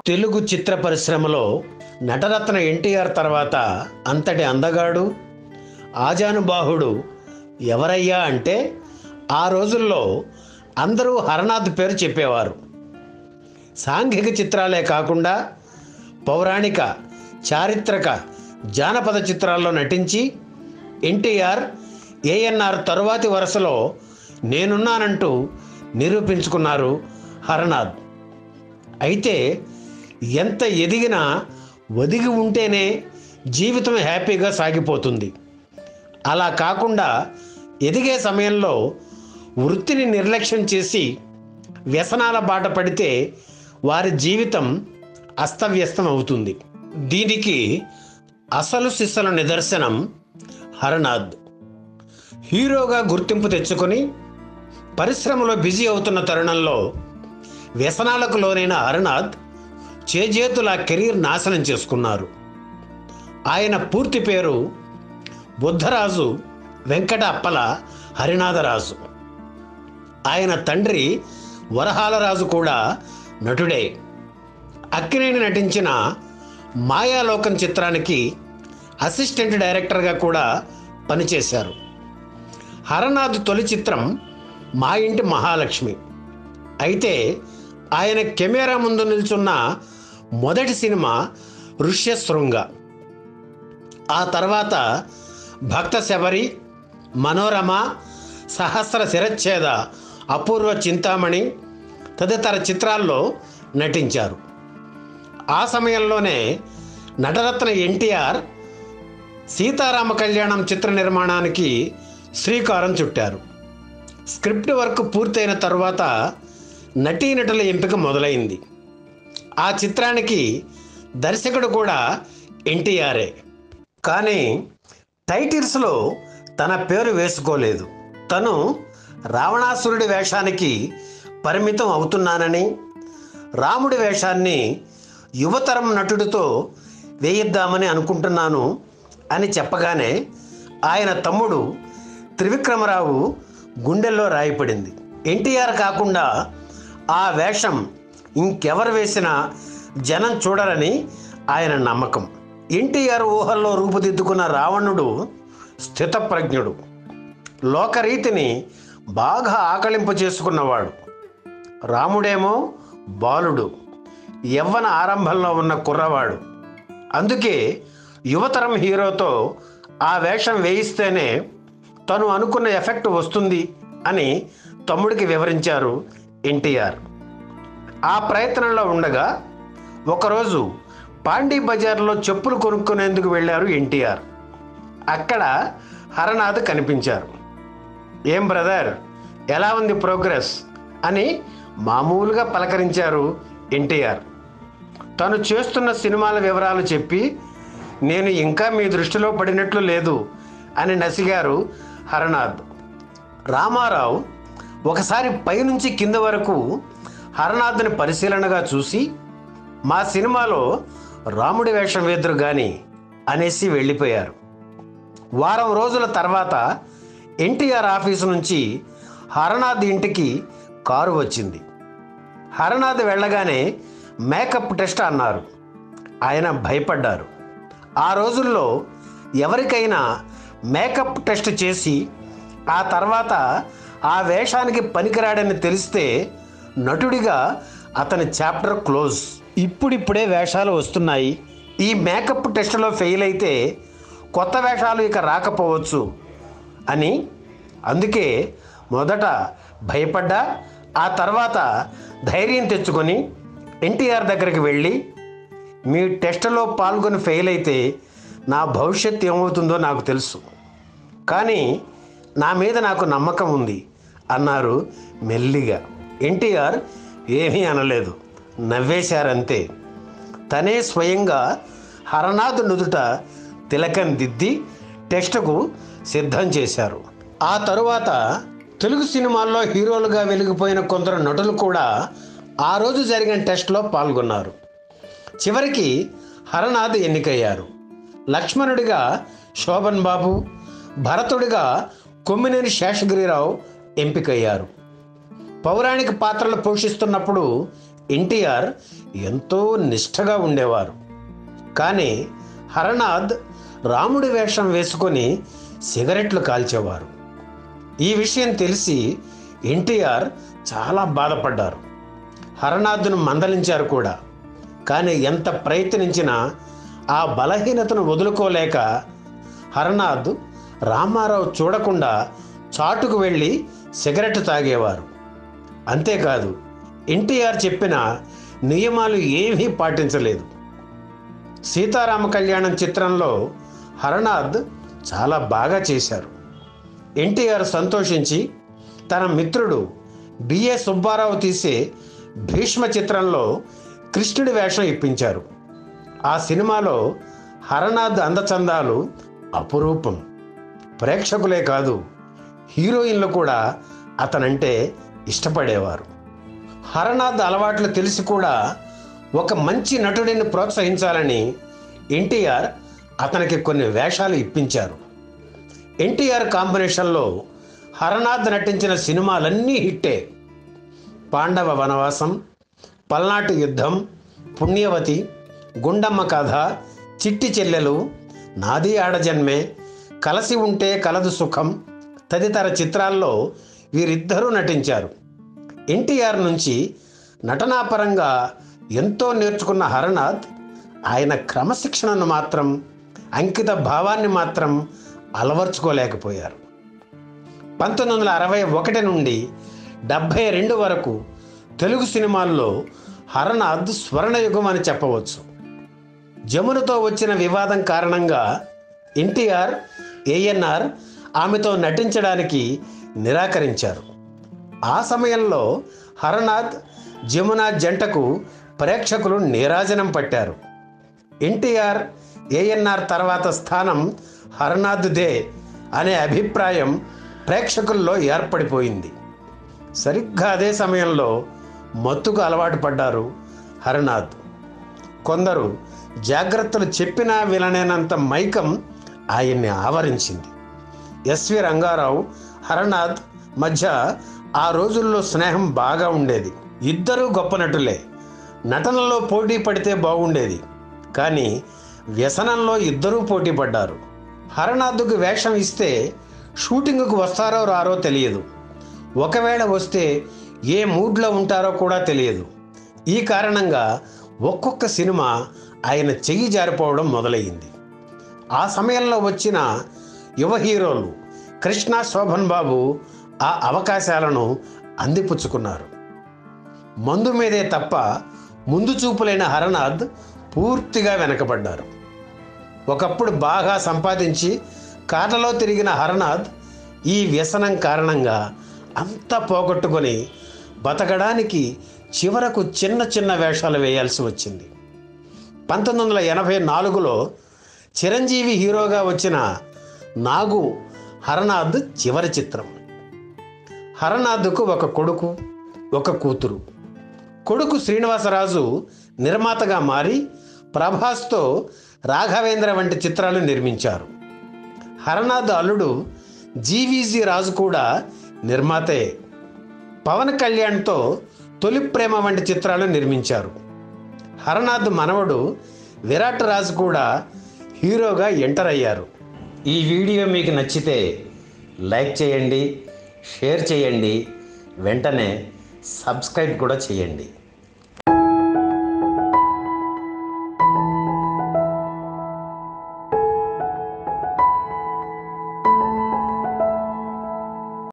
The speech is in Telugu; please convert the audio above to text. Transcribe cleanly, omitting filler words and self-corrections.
తెలుగు చిత్ర పరిశ్రమలో నటరత్న ఎన్టీఆర్ తర్వాత అంతటి అందగాడు ఆజానుబాహుడు ఎవరయ్యా అంటే ఆ రోజుల్లో అందరూ హరనాథ్ పేరు చెప్పేవారు. సాంఘిక చిత్రాలే కాకుండా పౌరాణిక, చారిత్రక, జానపద చిత్రాల్లో నటించి ఎన్టీఆర్, ఏఎన్ఆర్ తరువాతి వరుసలో నేనున్నానంటూ నిరూపించుకున్నారు హరనాథ్. అయితే ఎంత ఎదిగినా ఒదిగి ఉంటేనే జీవితం హ్యాపీగా సాగిపోతుంది. అలా కాకుండా ఎదిగే సమయంలో వృత్తిని నిర్లక్ష్యం చేసి వ్యసనాల బాట పడితే వారి జీవితం అస్తవ్యస్తం అవుతుంది. దీనికి అసలు సిసలు నిదర్శనం హరనాథ్. హీరోగా గుర్తింపు తెచ్చుకొని పరిశ్రమలో బిజీ అవుతున్న తరుణంలో వ్యసనాలకు లోనైన హరనాథ్ చేజేతుల కెరీర్ నాశనం చేసుకున్నారు. ఆయన పూర్తి పేరు బుద్ధరాజు వెంకట అప్పల హరినాథరాజు. ఆయన తండ్రి వరహాలరాజు కూడా నటుడే. అక్కినేని నటించిన మాయాలోకం చిత్రానికి అసిస్టెంట్ డైరెక్టర్గా కూడా పనిచేశారు. హరనాథ్ తొలి చిత్రం మా ఇంటి మహాలక్ష్మి. అయితే ఆయన కెమెరా ముందు నిల్చున్న మొదటి సినిమా ఋష్యశృంగ. ఆ తర్వాత భక్త శబరి, మనోరమ, సహస్ర శిరచ్ఛేద, అపూర్వ చింతామణి తదితర చిత్రాల్లో నటించారు. ఆ సమయంలోనే నటరత్న ఎన్టీఆర్ సీతారామ కళ్యాణం చిత్ర నిర్మాణానికి శ్రీకారం చుట్టారు. స్క్రిప్ట్ వర్క్ పూర్తయిన తర్వాత నటీనటుల ఎంపిక మొదలైంది. ఆ చిత్రానికి దర్శకుడు కూడా ఎన్టీఆరే. కానీ టైటిల్స్లో తన పేరు వేసుకోలేదు. తను రావణాసురుడి వేషానికి పరిమితం అవుతున్నానని, రాముడి వేషాన్ని యువతరం నటుడితో వేయిద్దామని అనుకుంటున్నాను అని చెప్పగానే ఆయన తమ్ముడు త్రివిక్రమరావు గుండెల్లో రాయిపడింది. ఎన్టీఆర్ కాకుండా ఆ వేషం ఇంకెవరు వేసినా జనం చూడరని ఆయన నమ్మకం. ఎన్టీఆర్ ఊహల్లో రూపుదిద్దుకున్న రావణుడు స్థితప్రజ్ఞుడు, లోకరీతిని బాగా ఆకళింపు చేసుకున్నవాడు. రాముడేమో బాలుడు, యవ్వన ఆరంభంలో ఉన్న కుర్రవాడు. అందుకే యువతరం హీరోతో ఆ వేషం వేయిస్తేనే తను అనుకున్న ఎఫెక్ట్ వస్తుంది అని తమ్ముడికి వివరించారు ఎన్టీఆర్. ఆ ప్రయత్నంలో ఉండగా ఒకరోజు పాండీ బజార్లో చెప్పులు కొనుక్కునేందుకు వెళ్ళారు ఎన్టీఆర్. అక్కడ హరనాథ్ కనిపించారు. ఏం బ్రదర్, ఎలా ఉంది ప్రోగ్రెస్ అని మామూలుగా పలకరించారు ఎన్టీఆర్. తను చేస్తున్న సినిమాల వివరాలు చెప్పి, నేను ఇంకా మీ దృష్టిలో పడినట్లు లేదు అని నసిగారు హరనాథ్. రామారావు ఒకసారి పైనుంచి కింద వరకు హరనాథ్ని పరిశీలనగా చూసి, మా సినిమాలో రాముడి వేషం వేదురు గాని అనేసి వెళ్ళిపోయారు. వారం రోజుల తర్వాత ఎన్టీఆర్ ఆఫీసు నుంచి హరనాథ్ ఇంటికి కారు వచ్చింది. హరనాథ్ వెళ్ళగానే మేకప్ టెస్ట్ అన్నారు. ఆయన భయపడ్డారు. ఆ రోజుల్లో ఎవరికైనా మేకప్ టెస్ట్ చేసి ఆ తర్వాత ఆ వేషానికి పనికిరాడని తెలిస్తే నటుడిగా అతని చాప్టర్ క్లోజ్. ఇప్పుడిప్పుడే వేషాలు వస్తున్నాయి. ఈ మేకప్ టెస్టులో ఫెయిల్ అయితే కొత్త వేషాలు ఇక రాకపోవచ్చు అని. అందుకే మొదట భయపడ్డా ఆ తర్వాత ధైర్యం తెచ్చుకొని ఎన్టీఆర్ దగ్గరికి వెళ్ళి, మీ టెస్టులో పాల్గొని ఫెయిల్ అయితే నా భవిష్యత్తు ఏమవుతుందో నాకు తెలుసు, కానీ నా మీద నాకు నమ్మకం ఉంది అన్నారు మెల్లిగా. ఎన్టీఆర్ ఏమీ అనలేదు, నవ్వేశారంతే. తనే స్వయంగా హరనాథ్ నుదుట తిలకం దిద్ది టెస్టుకు సిద్ధం చేశారు. ఆ తరువాత తెలుగు సినిమాల్లో హీరోలుగా వెలిగిపోయిన కొందరు నటులు కూడా ఆ రోజు జరిగిన టెస్ట్లో పాల్గొన్నారు. చివరికి హరనాథ్ ఎన్నికయ్యారు. లక్ష్మణుడిగా శోభన్ బాబు, భరతుడిగా కొమ్మినేని శేషగిరిరావు ఎంపికయ్యారు. పౌరాణిక పాత్రలు పోషిస్తున్నప్పుడు ఎన్టీఆర్ ఎంతో నిష్ఠగా ఉండేవారు. కానీ హరనాథ్ రాముడి వేషం వేసుకొని సిగరెట్లు కాల్చేవారు. ఈ విషయం తెలిసి ఎన్టీఆర్ చాలా బాధపడ్డారు. హరనాథ్ను మందలించారు కూడా. కానీ ఎంత ప్రయత్నించినా ఆ బలహీనతను వదులుకోలేక హరనాథ్ రామారావు చూడకుండా చాటుకు వెళ్ళి సిగరెట్ తాగేవారు. అంతేకాదు, ఎన్టీఆర్ చెప్పిన నియమాలు ఏమీ పాటించలేదు. సీతారామ కళ్యాణం చిత్రంలో హరనాథ్ చాలా బాగా చేశారు. ఎన్టీఆర్ సంతోషించి తన మిత్రుడు బిఏ సుబ్బారావు తీసే భీష్మ చిత్రంలో కృష్ణుడి వేషం ఇప్పించారు. ఆ సినిమాలో హరనాథ్ అందచందాలు అపురూపం. ప్రేక్షకులే కాదు, హీరోయిన్లు కూడా అతనంటే ఇష్టపడేవారు. హరనాథ్ అలవాట్లు తెలిసి కూడా ఒక మంచి నటుడిని ప్రోత్సహించాలని ఎన్టీఆర్ అతనికి కొన్ని వేషాలు ఇప్పించారు. ఎన్టీఆర్ కాంబినేషన్లో హరనాథ్ నటించిన సినిమాలన్నీ హిట్టే. పాండవ వనవాసం, పల్నాటి యుద్ధం, పుణ్యవతి, గుండమ్మ కథ, చిట్టి చెల్లెలు, నాది ఆడజన్మే, కలసి ఉంటే కలదు సుఖం తదితర చిత్రాల్లో వీరిద్దరూ నటించారు. ఎన్టీఆర్ నుంచి నటనాపరంగా ఎంతో నేర్చుకున్న హరనాథ్ ఆయన క్రమశిక్షణను మాత్రం, అంకిత భావాన్ని మాత్రం అలవర్చుకోలేకపోయారు. 1961 నుండి 72 వరకు తెలుగు సినిమాల్లో హరనాథ్ స్వర్ణయుగం అని చెప్పవచ్చు. జమునతో వచ్చిన వివాదం కారణంగా ఎన్టీఆర్, ఏఎన్ఆర్ ఆమెతో నటించడానికి నిరాకరించారు. ఆ సమయంలో హరనాథ్, జమున జంటకు ప్రేక్షకులు నీరాజనం పట్టారు. ఎన్టీఆర్, ఏఎన్ఆర్ తర్వాత స్థానం హరనాథ్దే అనే అభిప్రాయం ప్రేక్షకుల్లో ఏర్పడిపోయింది. సరిగ్గా అదే సమయంలో మత్తుకు అలవాటు పడ్డారు హరనాథ్. కొందరు జాగ్రత్తలు చెప్పినా వినలేనంత మైకం ఆయన్ని ఆవరించింది. ఎస్వి రంగారావు, హరనాథ్ మధ్య ఆ రోజుల్లో స్నేహం బాగా ఉండేది. ఇద్దరూ గొప్ప నటులే. నటనలో పోటీ పడితే బాగుండేది. కానీ వ్యసనంలో ఇద్దరూ పోటీ పడ్డారు. హరనాథ్కు వేషం ఇస్తే షూటింగ్కు వస్తారో రారో తెలియదు. ఒకవేళ వస్తే ఏ మూడ్లో ఉంటారో కూడా తెలియదు. ఈ కారణంగా ఒక్కొక్క సినిమా ఆయన చెయ్యి జారిపోవడం మొదలయ్యింది. ఆ సమయంలో వచ్చిన యువ హీరోలు కృష్ణ, శోభన్ బాబు ఆ అవకాశాలను అందిపుచ్చుకున్నారు. మందు మీదే తప్ప ముందు చూపులైన హరనాథ్ పూర్తిగా వెనకబడ్డారు. ఒకప్పుడు బాగా సంపాదించి కార్లలో తిరిగిన హరనాథ్ ఈ వ్యసనం కారణంగా అంతా పోగొట్టుకొని బతకడానికి చివరకు చిన్న చిన్న వేషాలు వేయాల్సి వచ్చింది. 1984లో చిరంజీవి హీరోగా వచ్చిన నాగు హరనాథ్ చివరి చిత్రం. హరనాథ్కు ఒక కొడుకు, ఒక కూతురు. కొడుకు శ్రీనివాసరాజు నిర్మాతగా మారి ప్రభాస్తో రాఘవేంద్ర వంటి చిత్రాలు నిర్మించారు. హరనాథ్ అల్లుడు జీవీజీ రాజు కూడా నిర్మాతే. పవన్ కళ్యాణ్తో తొలి ప్రేమ వంటి చిత్రాలు నిర్మించారు. హరనాథ్ మనవడు విరాట్ రాజు కూడా హీరోగా ఎంటర్ అయ్యారు. ఈ వీడియో మీకు నచ్చితే లైక్ చేయండి, షేర్ చేయండి, వెంటనే సబ్స్క్రైబ్ కూడా చేయండి.